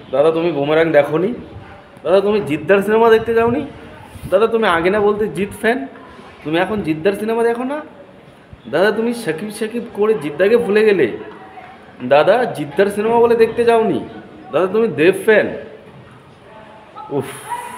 দাদা তুমি বুমেরাং দেখোনি? দাদা তুমি জিদ্দার সিনেমা দেখতে যাওনি? দাদা তুমি আগে না বলতে জিৎ ফ্যান, তুমি এখন জিদ্দার সিনেমা দেখো না? দাদা তুমি শাকিব শাকিব করে জিদ্দাকে ভুলে গেলে? দাদা জিদ্দার সিনেমা বলে দেখতে যাওনি? দাদা তুমি দেব ফ্যান? উফ,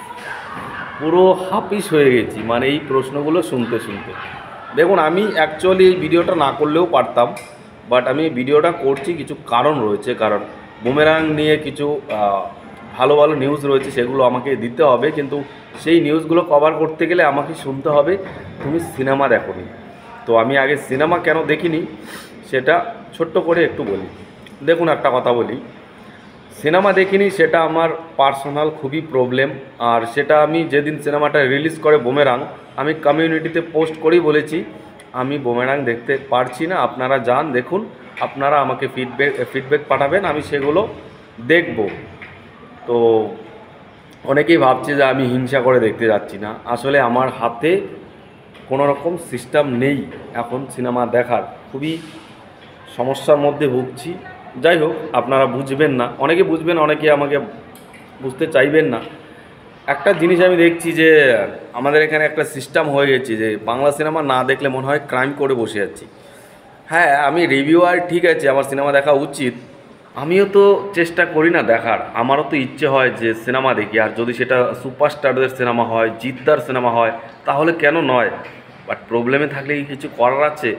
পুরো হাপিস হয়ে গেছি মানে এই প্রশ্নগুলো শুনতে শুনতে। দেখুন আমি অ্যাকচুয়ালি এই ভিডিওটা না করলেও পারতাম, বাট আমি ভিডিওটা করছি কিছু কারণ রয়েছে। কারণ বুমেরাং নিয়ে কিছু ভালো ভালো নিউজ রয়েছে, সেগুলো আমাকে দিতে হবে, কিন্তু সেই নিউজগুলো কভার করতে গেলে আমাকে শুনতে হবে তুমি সিনেমা দেখোনি। তো আমি আগে সিনেমা কেন দেখিনি সেটা ছোট্ট করে একটু বলি। দেখুন একটা কথা বলি, সিনেমা দেখিনি সেটা আমার পার্সোনাল খুবই প্রবলেম। আর সেটা আমি যেদিন সিনেমাটা রিলিজ করে বুমেরাং, আমি কমিউনিটিতে পোস্ট করেই বলেছি আমি বুমেরাং দেখতে পারছি না, আপনারা যান দেখুন, আপনারা আমাকে ফিডব্যাক পাঠাবেন, আমি সেগুলো দেখব। তো অনেকেই ভাবছে যে আমি হিংসা করে দেখতে যাচ্ছি না, আসলে আমার হাতে কোনো রকম সিস্টেম নেই এখন সিনেমা দেখার, খুবই সমস্যার মধ্যে ভুগছি। যাই হোক, আপনারা বুঝবেন না, অনেকে বুঝবেন, অনেকে আমাকে বুঝতে চাইবেন না। একটা জিনিস আমি দেখছি যে আমাদের এখানে একটা সিস্টেম হয়ে গেছে যে বাংলা সিনেমা না দেখলে মনে হয় ক্রাইম করে বসে আছি। হ্যাঁ, আমি রিভিউয়ার, ঠিক আছে, আমার সিনেমা দেখা উচিত, আমিও তো চেষ্টা করি না দেখার, আমারও তো ইচ্ছে হয় যে সিনেমা দেখি, আর যদি সেটা সুপারস্টারদের সিনেমা হয়, জিদ্দার সিনেমা হয়, তাহলে কেন নয়। বাট প্রবলেমে থাকলে কি কিছু করার আছে?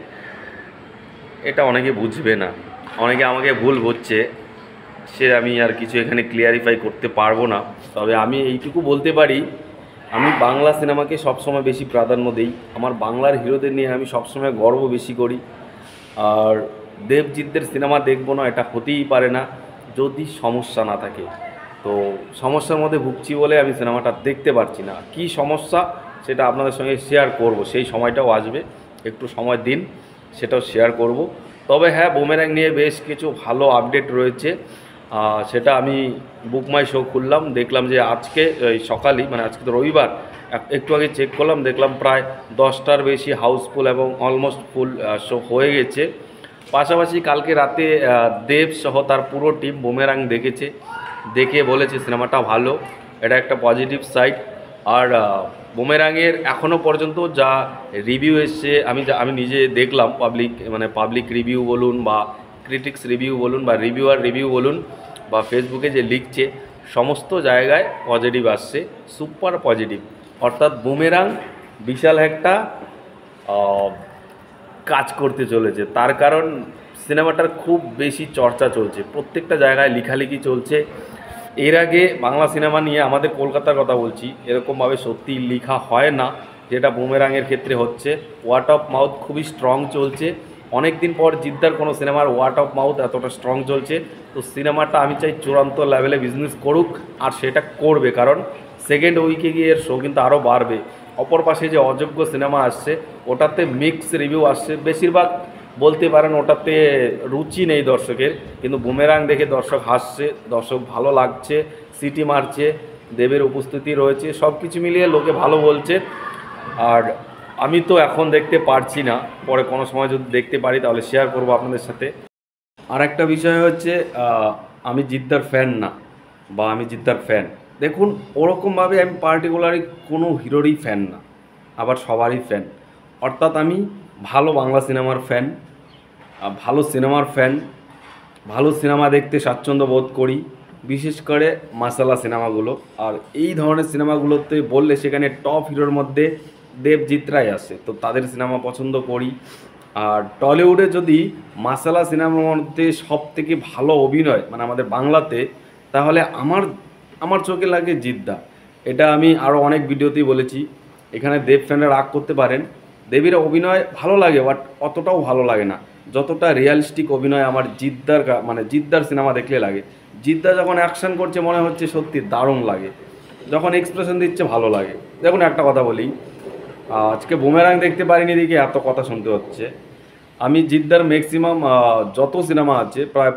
এটা অনেকে বুঝবে না, অনেকে আমাকে ভুল বুঝছে, সে আমি আর কিছু এখানে ক্লিয়ারিফাই করতে পারবো না। তবে আমি এইটুকু বলতে পারি, আমি বাংলা সিনেমাকে সবসময় বেশি প্রাধান্য দিই, আমার বাংলার হিরোদের নিয়ে আমি সবসময় গর্ব বেশি করি। আর দেবজিৎদের সিনেমা দেখবো না এটা হতেই পারে না, যদি সমস্যা না থাকে। তো সমস্যার মধ্যে ভুগছি বলে আমি সিনেমাটা দেখতে পারছি না। কি সমস্যা সেটা আপনাদের সঙ্গে শেয়ার করব, সেই সময়টাও আসবে, একটু সময় দিন, সেটাও শেয়ার করব। তবে হ্যাঁ, বুমেরাং নিয়ে বেশ কিছু ভালো আপডেট রয়েছে। সেটা আমি বুক মাই শো খুললাম, দেখলাম যে আজকে এই সকালেই, মানে আজকে তো রবিবার, একটু আগে চেক করলাম, দেখলাম প্রায় 10টার বেশি হাউসফুল এবং অলমোস্ট ফুল শো হয়ে গেছে। পাশাপাশি কালকে রাতে দেব সহ তার পুরো টিম বুমেরাং দেখেছে, দেখে বলেছে সিনেমাটা ভালো, এটা একটা পজিটিভ সাইড। আর বুমেরাংয়ের এখনও পর্যন্ত যা রিভিউ এসছে, আমি নিজে দেখলাম, পাবলিক রিভিউ বলুন বা ক্রিটিক্স রিভিউ বলুন বা রিভিউয়ার রিভিউ বলুন বা ফেসবুকে যে লিখছে, সমস্ত জায়গায় পজিটিভ আসছে, সুপার পজিটিভ। অর্থাৎ বুমেরাং বিশাল একটা কাজ করতে চলেছে, তার কারণ সিনেমাটার খুব বেশি চর্চা চলছে, প্রত্যেকটা জায়গায় লেখালেখি চলছে। এর আগে বাংলা সিনেমা নিয়ে, আমাদের কলকাতার কথা বলছি, এরকমভাবে সত্যি লেখা হয় না যেটা বুমেরাংয়ের ক্ষেত্রে হচ্ছে। ওয়ার্ড অফ মাউথ খুবই স্ট্রং চলছে, অনেক দিন পর জিদ্দার কোনো সিনেমার ওয়ার্ড অফ মাউথ এতটা স্ট্রং চলছে। তো সিনেমাটা আমি চাই চূড়ান্ত লেভেলে বিজনেস করুক, আর সেটা করবে, কারণ সেকেন্ড উইকে গিয়ে এর শো কিন্তু আরও বাড়বে। অপর পাশে যে অযোগ্য সিনেমা আসছে, ওটাতে মিক্স রিভিউ আসছে, বেশিরভাগ বলতে পারেন ওটাতে রুচি নেই দর্শকের, কিন্তু বুমেরাং দেখে দর্শক হাসছে, দর্শক ভালো লাগছে, সিটি মারছে, দেবের উপস্থিতি রয়েছে, সব কিছু মিলিয়ে লোকে ভালো বলছে। আর আমি তো এখন দেখতে পারছি না, পরে কোনো সময় যদি দেখতে পারি তাহলে শেয়ার করব আপনাদের সাথে। আর একটা বিষয় হচ্ছে, আমি জিদ্দার ফ্যান না, বা আমি জিদ্দার ফ্যান, দেখুন ওরকমভাবে আমি পার্টিকুলারলি কোনো হিরোরই ফ্যান না, আবার সবারই ফ্যান। অর্থাৎ আমি ভালো বাংলা সিনেমার ফ্যান, ভালো সিনেমার ফ্যান, ভালো সিনেমা দেখতে স্বাচ্ছন্দ্য বোধ করি, বিশেষ করে মাসালা সিনেমাগুলো। আর এই ধরনের সিনেমাগুলোতে বললে সেখানে টপ হিরোর মধ্যে দেবজিৎরাই আসে, তো তাদের সিনেমা পছন্দ করি। আর টলিউডে যদি মাসালা সিনেমার মধ্যে সব থেকে ভালো অভিনয় মানে আমাদের বাংলাতে, তাহলে আমার চোখে লাগে জিদ্দা। এটা আমি আরও অনেক ভিডিওতেই বলেছি, এখানে দেব ফ্যানরা রাগ করতে পারেন, দেবীর অভিনয় ভালো লাগে, বাট অতটাও ভালো লাগে না যতটা রিয়ালিস্টিক অভিনয় আমার জিদ্দার সিনেমা দেখলে লাগে। জিদ্দা যখন অ্যাকশন করছে মনে হচ্ছে সত্যি দারুণ লাগে, যখন এক্সপ্রেশন দিচ্ছে ভালো লাগে। দেখুন একটা কথা বলি, আজকে বুমেরাং দেখতে পারিনি দেখে এত কথা শুনতে হচ্ছে। আমি জিদ্দার ম্যাক্সিমাম যত সিনেমা আছে প্রায়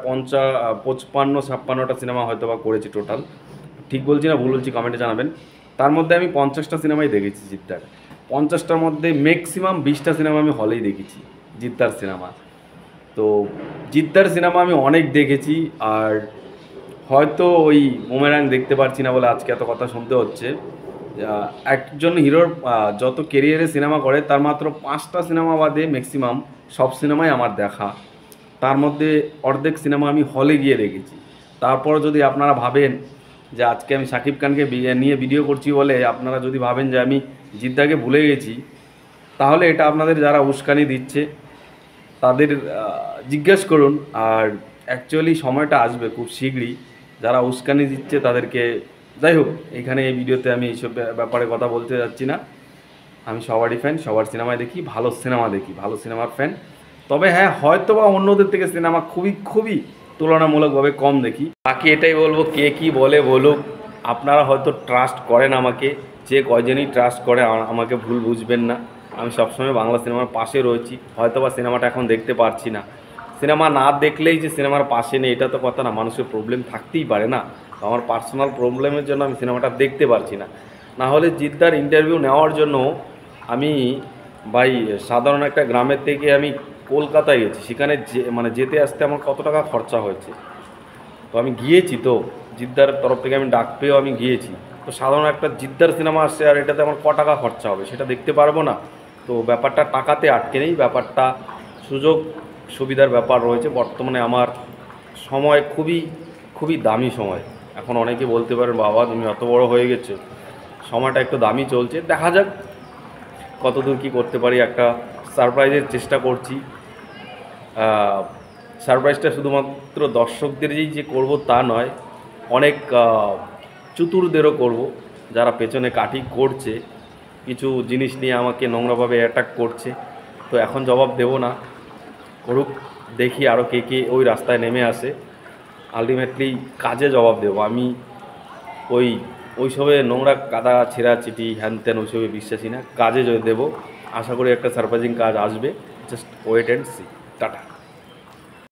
55-56টা সিনেমা হয়তো বা করেছি টোটাল, ঠিক বলছি না ভুল বলছি কমেন্টে জানাবেন। তার মধ্যে আমি 50টা সিনেমাই দেখেছি জিদ্দার, 50টার মধ্যে ম্যাক্সিমাম 20টা সিনেমা আমি হলেই দেখেছি জিদ্দার সিনেমা। তো জিদ্দার সিনেমা আমি অনেক দেখেছি, আর হয়তো ওই বুমেরাং দেখতে পারছি না বলে আজকে এত কথা শুনতে হচ্ছে। একজন হিরোর যত কেরিয়ারে সিনেমা করে তার মাত্র 5টা সিনেমা বাদে ম্যাক্সিমাম সব সিনেমাই আমার দেখা। তার মধ্যে অর্ধেক সিনেমা আমি হলে গিয়ে দেখেছি। তারপর যদি আপনারা ভাবেন যে আজকে আমি শাকিব খানকে নিয়ে ভিডিও করছি বলে আপনারা যদি ভাবেন যে আমি জিদ্দাকে ভুলে গেছি, তাহলে এটা আপনাদের যারা উস্কানি দিচ্ছে তাদের জিজ্ঞেস করুন। আর অ্যাকচুয়ালি সময়টা আসবে খুব শীঘ্রই, যারা উস্কানি দিচ্ছে তাদেরকে। যাই হোক, এখানে এই ভিডিওতে আমি এইসব ব্যাপারে কথা বলতে যাচ্ছি না। আমি সবারই ফ্যান, সবার সিনেমায় দেখি, ভালো সিনেমা দেখি, ভালো সিনেমার ফ্যান। তবে হ্যাঁ, হয়তো বা অন্যদের থেকে সিনেমা খুবই খুবই তুলনামূলকভাবে কম দেখি। বাকি এটাই বলবো, কে কী বলে বলুক, আপনারা হয়তো ট্রাস্ট করেন আমাকে, যে কয়জনই ট্রাস্ট করে আমাকে ভুল বুঝবেন না। আমি সবসময় বাংলা সিনেমার পাশে রয়েছি। হয়তো বা সিনেমাটা এখন দেখতে পারছি না, সিনেমা না দেখলেই যে সিনেমার পাশে নেই এটা তো কথা না, মানুষের প্রবলেম থাকতেই পারে না। তো আমার পার্সোনাল প্রবলেমের জন্য আমি সিনেমাটা দেখতে পারছি না। না হলে জিদ্দার ইন্টারভিউ নেওয়ার জন্য আমি ভাই সাধারণ একটা গ্রামের থেকে আমি কলকাতায় গেছি, সেখানে যেতে আসতে আমার কত টাকা খরচা হয়েছে। তো আমি গিয়েছি, তো জিদ্দার তরফ থেকে আমি ডাক পেয়েও আমি গিয়েছি। তো সাধারণ একটা জিদ্দার সিনেমা আসছে আর এটাতে আমার টাকা খরচা হবে সেটা দেখতে পারবো না। তো ব্যাপারটা টাকাতে আটকে নেই, ব্যাপারটা সুযোগ সুবিধার ব্যাপার রয়েছে। বর্তমানে আমার সময় খুবই খুবই দামি সময়। এখন অনেকে বলতে পারেন বাবা তুমি অত বড় হয়ে গেছো, সময়টা একটু দামি চলছে, দেখা যাক কতদূর কী করতে পারি। একটা সারপ্রাইজের চেষ্টা করছি। সারপ্রাইজটা শুধুমাত্র দর্শকদেরই যে করব তা নয়, অনেক চতুরদেরও করব, যারা পেছনে কাঠি করছে, কিছু জিনিস নিয়ে আমাকে নোংরাভাবে অ্যাটাক করছে। তো এখন জবাব দেব না, করুক, দেখি আরও কে কে ওই রাস্তায় নেমে আসে। আলটিমেটলি কাজে জবাব দেবো আমি। ওইসবে নোংরা কাদা ছেঁড়াছিটি হ্যান ত্যান ওইসবে বিশ্বাসী না, কাজে দেবো। আশা করি একটা সারপ্রাইজিং কাজ আসবে। Just wait and see. Tata.